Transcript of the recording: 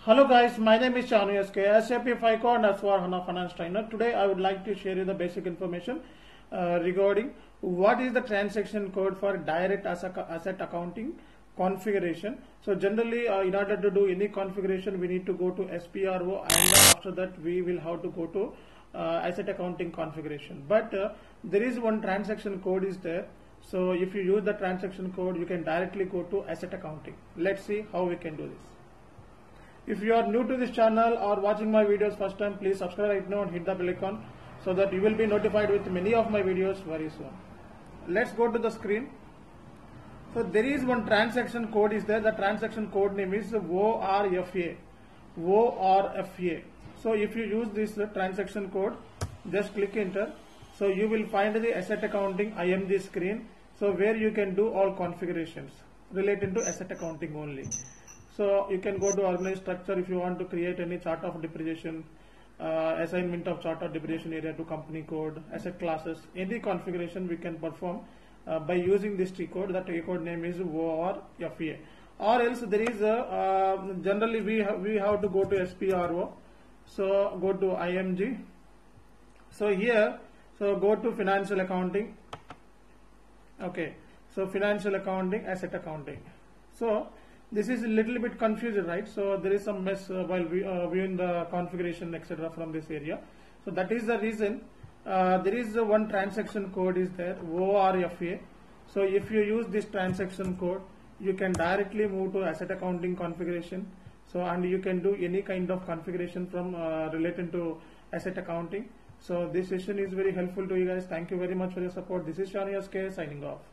Hello guys, my name is Chanu SK, SAP FICO and S4HANA Finance Trainer. Today I would like to share you the basic information regarding what is the transaction code for direct asset accounting configuration. So generally in order to do any configuration we need to go to SPRO, and after that we will have to go to asset accounting configuration. But there is one transaction code is there. So if you use the transaction code you can directly go to asset accounting. Let's see how we can do this. If you are new to this channel or watching my videos first time, please subscribe right now and hit the bell icon so that you will be notified with many of my videos very soon. Let's go to the screen. So there is one transaction code is there. The transaction code name is ORFA. ORFA. So if you use this transaction code, just click enter. So you will find the asset accounting IMG screen. So where you can do all configurations related to asset accounting only. So you can go to organized structure if you want to create any chart of depreciation, assignment of chart of depreciation area to company code, asset classes, any configuration we can perform by using this T code. The T code name is ORFA. Or else there is a, generally we have to go to SPRO. So go to IMG. So here, so go to financial accounting. Okay, so financial accounting, asset accounting. So this is a little bit confusing, right? So there is some mess while viewing the configuration etc. from this area. So that is the reason there is one transaction code is there, ORFA. So if you use this transaction code, you can directly move to asset accounting configuration. So and you can do any kind of configuration from related to asset accounting. So this session is very helpful to you guys. Thank you very much for your support. This is Chanu SK signing off.